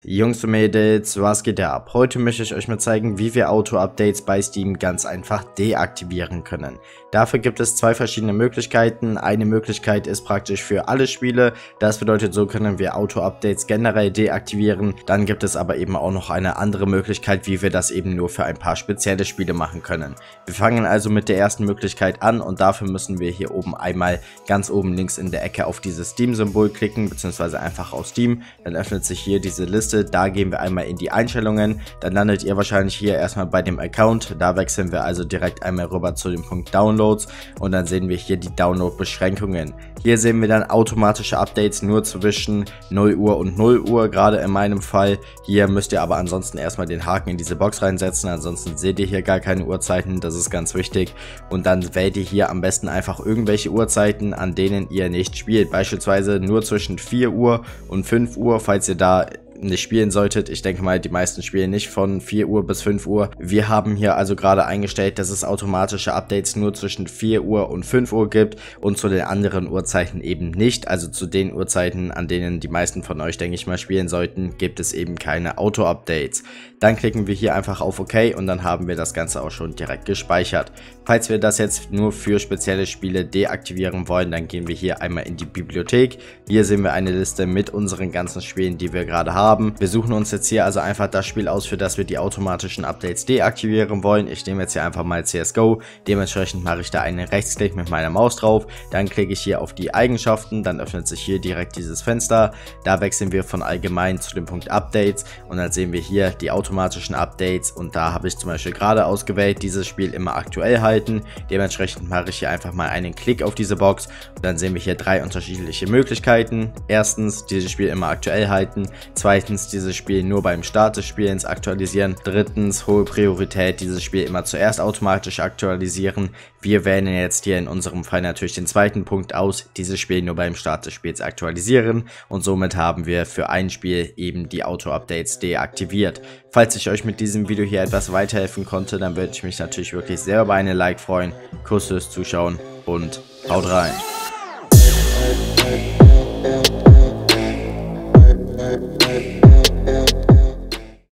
Jungs und Mädels, was geht da ab? Heute möchte ich euch mal zeigen, wie wir Auto-Updates bei Steam ganz einfach deaktivieren können. Dafür gibt es zwei verschiedene Möglichkeiten. Eine Möglichkeit ist praktisch für alle Spiele. Das bedeutet, so können wir Auto-Updates generell deaktivieren. Dann gibt es aber eben auch noch eine andere Möglichkeit, wie wir das eben nur für ein paar spezielle Spiele machen können. Wir fangen also mit der ersten Möglichkeit an und dafür müssen wir hier oben einmal ganz oben links in der Ecke auf dieses Steam-Symbol klicken, beziehungsweise einfach auf Steam. Dann öffnet sich hier diese Liste. Da gehen wir einmal in die Einstellungen, dann landet ihr wahrscheinlich hier erstmal bei dem Account, da wechseln wir also direkt einmal rüber zu dem Punkt Downloads und dann sehen wir hier die Download-Beschränkungen. Hier sehen wir dann automatische Updates nur zwischen 0 Uhr und 0 Uhr, gerade in meinem Fall. Hier müsst ihr aber ansonsten erstmal den Haken in diese Box reinsetzen, ansonsten seht ihr hier gar keine Uhrzeiten, das ist ganz wichtig. Und dann wählt ihr hier am besten einfach irgendwelche Uhrzeiten, an denen ihr nicht spielt, beispielsweise nur zwischen 4 Uhr und 5 Uhr, falls ihr da nicht spielen solltet. Ich denke mal, die meisten spielen nicht von 4 Uhr bis 5 Uhr. Wir haben hier also gerade eingestellt, dass es automatische Updates nur zwischen 4 Uhr und 5 Uhr gibt und zu den anderen Uhrzeiten eben nicht. Also zu den Uhrzeiten, an denen die meisten von euch, denke ich mal, spielen sollten, gibt es eben keine Auto-Updates. Dann klicken wir hier einfach auf OK und dann haben wir das Ganze auch schon direkt gespeichert. Falls wir das jetzt nur für spezielle Spiele deaktivieren wollen, dann gehen wir hier einmal in die Bibliothek. Hier sehen wir eine Liste mit unseren ganzen Spielen, die wir gerade haben. Wir suchen uns jetzt hier also einfach das Spiel aus, für das wir die automatischen Updates deaktivieren wollen. Ich nehme jetzt hier einfach mal CSGO. Dementsprechend mache ich da einen Rechtsklick mit meiner Maus drauf. Dann klicke ich hier auf die Eigenschaften. Dann öffnet sich hier direkt dieses Fenster. Da wechseln wir von allgemein zu dem Punkt Updates. Und dann sehen wir hier die automatischen Updates. Und da habe ich zum Beispiel gerade ausgewählt, dieses Spiel immer aktuell halten. Dementsprechend mache ich hier einfach mal einen Klick auf diese Box. Und dann sehen wir hier drei unterschiedliche Möglichkeiten. Erstens, dieses Spiel immer aktuell halten. Zweitens, dieses Spiel nur beim Start des Spielens aktualisieren. Drittens, hohe Priorität, dieses Spiel immer zuerst automatisch aktualisieren. Wir wählen jetzt hier in unserem Fall natürlich den zweiten Punkt aus, dieses Spiel nur beim Start des Spiels aktualisieren, und somit haben wir für ein Spiel eben die Auto-Updates deaktiviert. Falls ich euch mit diesem Video hier etwas weiterhelfen konnte, dann würde ich mich natürlich wirklich sehr über eine Like freuen. Kuss fürs Zuschauen und haut rein! Hey.